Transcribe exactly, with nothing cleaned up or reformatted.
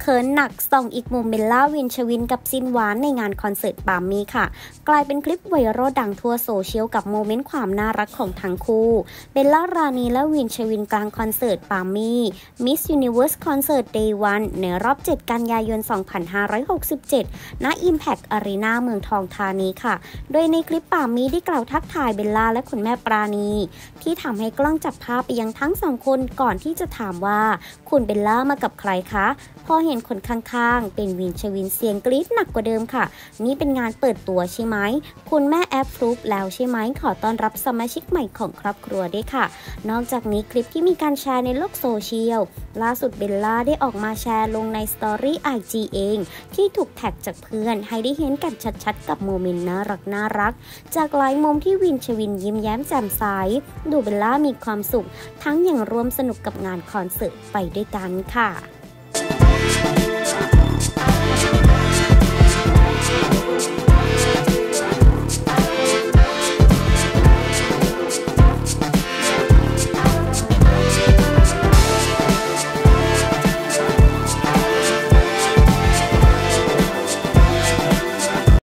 เขินหนักส่องอีกมุมเบลล่าวินชวินกับซินหวานในงานคอนเสิร์ตปามี่ค่ะกลายเป็นคลิปไวรัลดังทั่วโซเชียลกับโมเมนต์ความน่ารักของทั้งคู่เบลล่ารานีและวินชวินกลางคอนเสิร์ตปามี่ Miss Universe Concert Day วันในรอบเจ็ดกันยายนสองพันห้าร้อยหกสิบเจ็ดณ Impact Arena เมืองทองธานีค่ะโดยในคลิปปามี่ได้กล่าวทักทายเบลล่าและคุณแม่ปราณีที่ทำให้กล้องจับภาพไปยังทั้งสองคนก่อนที่จะถามว่าคุณเบลล่ามากับใครคะพอเห็นคนข้างๆเป็นวินชวินเสียงกรี๊ดหนักกว่าเดิมค่ะนี่เป็นงานเปิดตัวใช่ไหมคุณแม่แอปฟลุปแล้วใช่ไหมขอต้อนรับสมาชิกใหม่ของครอบครัวด้วยค่ะนอกจากนี้คลิปที่มีการแชร์ในโลกโซเชียลล่าสุดเบลล่าได้ออกมาแชร์ลงในสตอรี่ ไอ จี เองที่ถูกแท็กจากเพื่อนให้ได้เห็นกันชัดๆกับโมเมนต์น่ารักน่ารักจากหลายมุมที่วินชวินยิ้มแย้มแจ่มใสดูเบลล่ามีความสุขทั้งอย่างร่วมสนุกกับงานคอนเสิร์ตไปด้วยกันค่ะ